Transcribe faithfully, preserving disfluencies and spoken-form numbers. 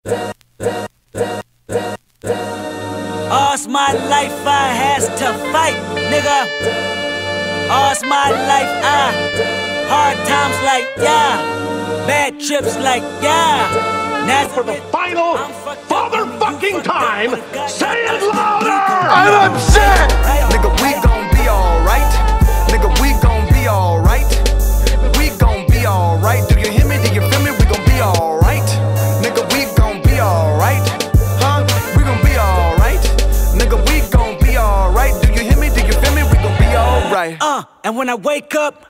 All's my life I has to fight, nigga. All's my life I hard times like yeah, bad trips like yeah. For the final father-fucking time, say it louder! I'm upset! Nigga, we gon' be alright. Nigga, we gon' be alright. We gon' be alright. Do you hear me? Do you feel me? We gon' be alright. Nigga, we gon' be alright. Huh? We gon' be alright. Nigga, we gon' be alright. Do you hear me? Do you feel me? We gon' be alright. Uh, and when I wake up,